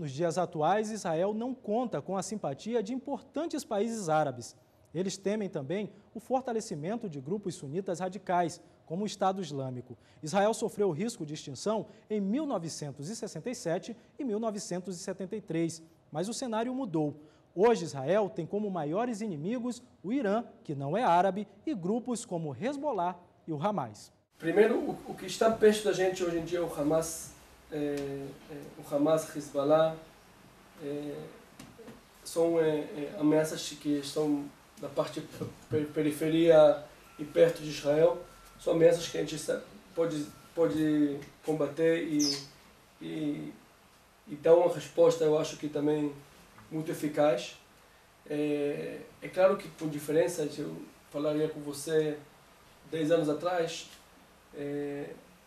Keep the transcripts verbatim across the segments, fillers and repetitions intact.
Nos dias atuais, Israel não conta com a simpatia de importantes países árabes. Eles temem também o fortalecimento de grupos sunitas radicais, como o Estado Islâmico. Israel sofreu o risco de extinção em mil novecentos e sessenta e sete e mil novecentos e setenta e três, mas o cenário mudou. Hoje, Israel tem como maiores inimigos o Irã, que não é árabe, e grupos como o Hezbollah e o Hamas. Primeiro, o, o que está perto da gente hoje em dia é o Hamas, é, é, o Hamas, Hezbollah, é, são é, é, ameaças que estão da parte per periferia e perto de Israel, são ameaças que a gente pode, pode combater e, e, e dar uma resposta, eu acho que também muito eficaz. É, é claro que com diferença, eu falaria com você dez anos atrás, é,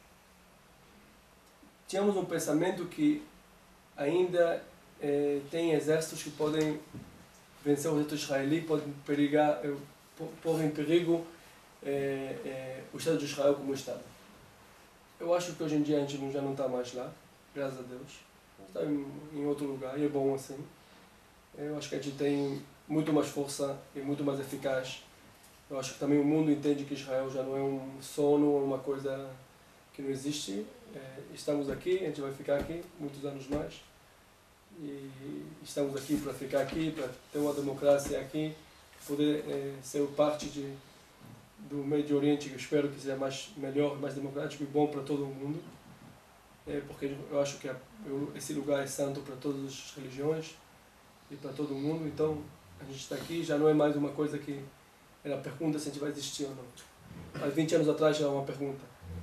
tínhamos um pensamento que ainda é, tem exércitos que podem vencer o exército israeli, podem perigar, pôr em perigo é, é, o Estado de Israel como Estado. Eu acho que hoje em dia a gente já não está mais lá, graças a Deus. Está em, em outro lugar e é bom assim. Eu acho que a gente tem muito mais força e muito mais eficaz. Eu acho que também o mundo entende que Israel já não é um sono ou uma coisa que não existe. É, estamos aqui, a gente vai ficar aqui muitos anos mais. E estamos aqui para ficar aqui, para ter uma democracia aqui, poder é, ser parte de, do Médio Oriente, que eu espero que seja mais, melhor, mais democrático e bom para todo o mundo. É, porque eu acho que a, eu, esse lugar é santo para todas as religiões e para todo mundo, então a gente está aqui, já não é mais uma coisa que era a pergunta se a gente vai existir ou não. Há vinte anos atrás já era uma pergunta.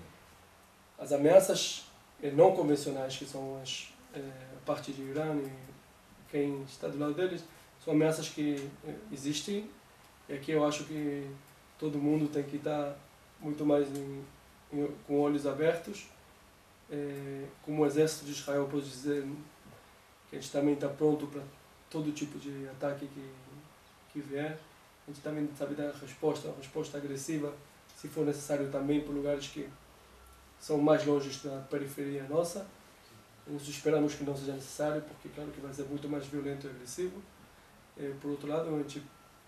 As ameaças não convencionais, que são as, é, a parte de Irã e quem está do lado deles, são ameaças que existem, e aqui eu acho que todo mundo tem que estar muito mais em, em, com olhos abertos. É, como o exército de Israel, posso dizer que a gente também está pronto para todo tipo de ataque que, que vier. A gente também sabe dar a resposta, uma resposta agressiva, se for necessário também por lugares que são mais longe da periferia nossa. Nós esperamos que não seja necessário, porque claro que vai ser muito mais violento e agressivo. E, por outro lado, a gente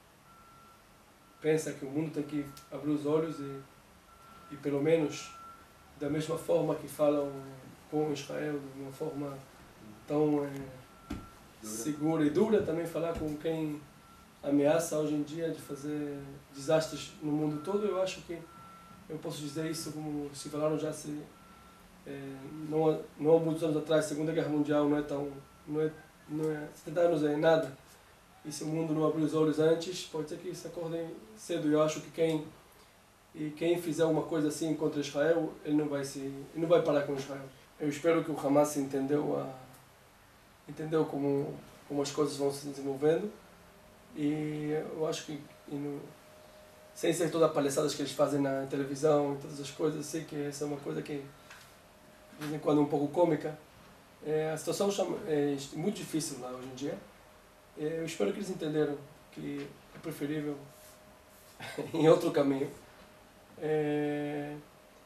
pensa que o mundo tem que abrir os olhos e, e pelo menos, da mesma forma que falam com Israel, de uma forma tão é, segura e dura, também falar com quem ameaça hoje em dia de fazer desastres no mundo todo. Eu acho que eu posso dizer isso como se falaram já se é, não, há, não há muitos anos atrás, a Segunda Guerra Mundial não é tão, não é, não é, setenta anos é nada, e se o mundo não abrir os olhos antes, pode ser que se acordem cedo. Eu acho que quem e quem fizer uma coisa assim contra Israel, ele não vai se, ele não vai parar com Israel. Eu espero que o Hamas entendeu a, entendeu como como as coisas vão se desenvolvendo, e eu acho que e no, sem ser todas as palhaçadas que eles fazem na televisão e todas as coisas, sei que essa é uma coisa que de vez em quando é um pouco cômica. É, a situação é muito difícil lá hoje em dia. É, eu espero que eles entenderam que é preferível em outro caminho. É,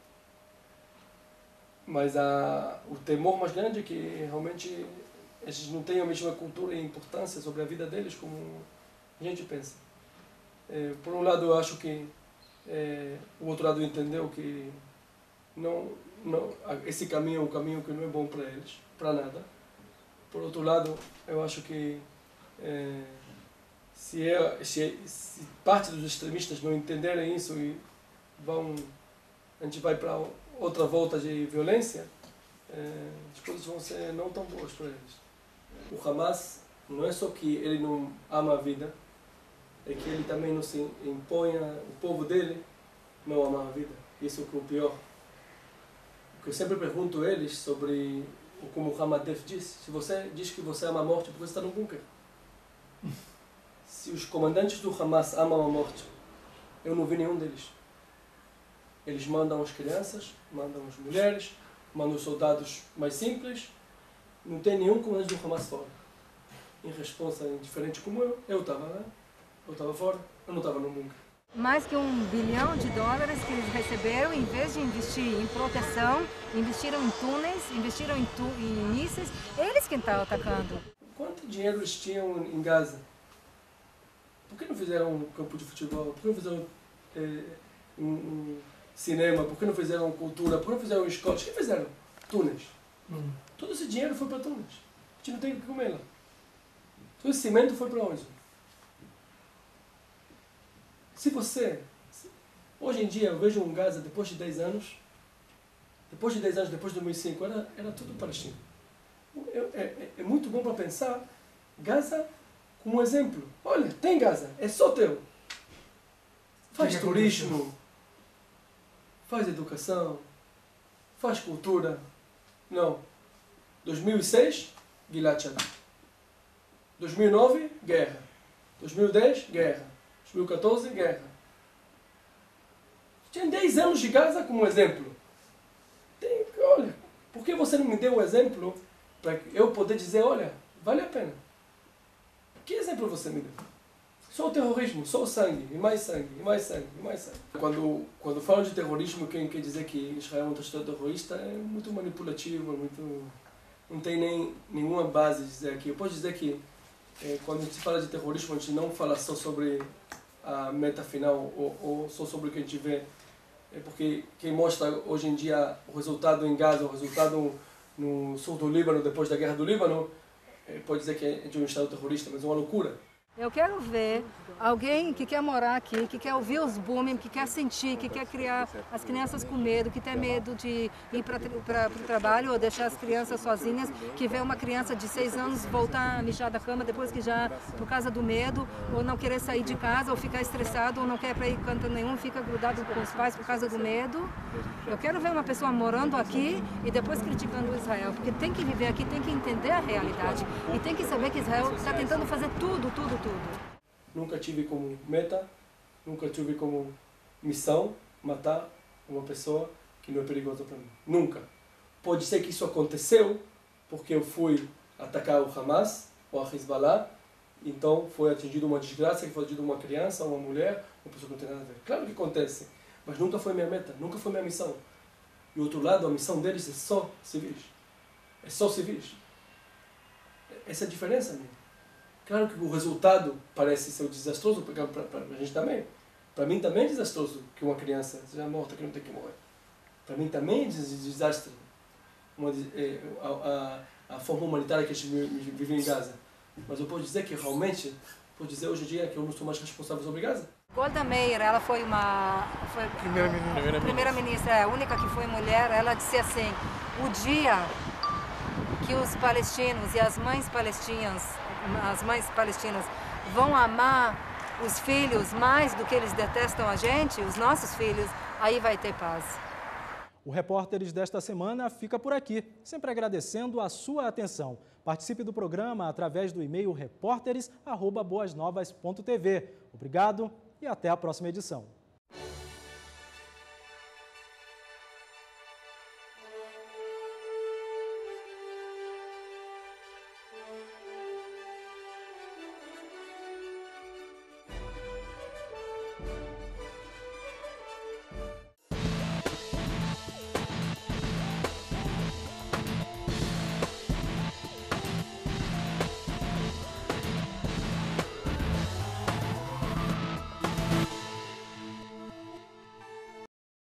mas a, o temor mais grande é que realmente eles não têm a mesma cultura e importância sobre a vida deles como a gente pensa. É, por um lado, eu acho que é, o outro lado entendeu que não, não, esse caminho é um caminho que não é bom para eles, para nada. Por outro lado, eu acho que é, se, é, se, se parte dos extremistas não entenderem isso e vão, a gente vai para outra volta de violência, é, as coisas vão ser não tão boas para eles. O Hamas não é só que ele não ama a vida, é que ele também não se impõe, o povo dele não ama a vida. Isso é o pior. O que eu sempre pergunto a eles sobre, como o Hamadev disse, se você diz que você ama a morte, porque você está no bunker. Se os comandantes do Hamas amam a morte, eu não vi nenhum deles. Eles mandam as crianças, mandam as mulheres, mandam os soldados mais simples. Não tem nenhum comandante do Hamas fora. Em resposta, diferente como eu, eu estava lá, eu estava fora, eu não estava no bunker. Mais que um bilhão de dólares que eles receberam, em vez de investir em proteção, investiram em túneis, investiram em, tu, em mísseis, eles quem estão atacando. Quanto dinheiro eles tinham em Gaza? Por que não fizeram um campo de futebol? Por que não fizeram é, um, um cinema? Por que não fizeram cultura? Por que não fizeram escolas? O que fizeram? Túneis. Hum. Todo esse dinheiro foi para túneis. A gente não tem o que comer lá. Todo esse cimento foi para onde? Se você... Hoje em dia eu vejo um Gaza depois de dez anos, depois de dez anos, depois de dois mil e cinco, era, era tudo palestino. É, é, é muito bom para pensar Gaza como um exemplo. Olha, tem Gaza, é só teu. Faz turismo, faz educação, faz cultura. Não. dois mil e seis, Gilad Shalit. dois mil e nove, guerra. dois mil e dez, guerra. dois mil e quatorze, guerra. Tinha dez anos de Gaza como exemplo. Tem, olha, por que você não me deu o exemplo para eu poder dizer, olha, vale a pena? Que exemplo você me deu? Só o terrorismo, só o sangue, e mais sangue, e mais sangue, e mais sangue. Quando, quando falam de terrorismo, quem quer dizer que Israel é um Estado terrorista é muito manipulativo, é muito, não tem nem nenhuma base de dizer aqui. Eu posso dizer que é, quando a gente fala de terrorismo, a gente não fala só sobre a meta final ou, ou só sobre o que a gente vê. É porque quem mostra hoje em dia o resultado em Gaza, o resultado no sul do Líbano, depois da guerra do Líbano, pode dizer que é de um Estado terrorista, mas é uma loucura. Eu quero ver alguém que quer morar aqui, que quer ouvir os booming, que quer sentir, que quer criar as crianças com medo, que tem medo de ir para o trabalho ou deixar as crianças sozinhas, que vê uma criança de seis anos voltar a mijar da cama depois que já, por causa do medo, ou não querer sair de casa, ou ficar estressado, ou não quer ir para ir canto nenhum, fica grudado com os pais por causa do medo. Eu quero ver uma pessoa morando aqui e depois criticando Israel, porque tem que viver aqui, tem que entender a realidade e tem que saber que Israel está tentando fazer tudo, tudo, tudo. Nunca tive como meta, nunca tive como missão matar uma pessoa que não é perigosa para mim. Nunca. Pode ser que isso aconteceu porque eu fui atacar o Hamas ou a Hezbollah, então foi atingido uma desgraça, que foi atingido uma criança, uma mulher, uma pessoa que não tem nada a ver. Claro que acontece, mas nunca foi minha meta, nunca foi minha missão. E outro lado, a missão deles é só civis. É só civis. Essa é a diferença, amigo. Claro que o resultado parece ser desastroso para a gente também. Para mim também é desastroso que uma criança seja morta, que não tem que morrer. Para mim também é desastre uma, é, a, a, a forma humanitária que a gente vive em Gaza. Mas eu posso dizer que realmente, posso dizer hoje em dia que eu não sou mais responsável sobre Gaza. Golda Meir, ela foi uma foi primeira-ministra, primeira-ministra, é a única que foi mulher. Ela disse assim: o dia que os palestinos e as mães palestinas as mães palestinas vão amar os filhos mais do que eles detestam a gente, os nossos filhos, aí vai ter paz. O Repórteres desta semana fica por aqui, sempre agradecendo a sua atenção. Participe do programa através do e-mail repórteres arroba boas novas ponto tv. Obrigado e até a próxima edição.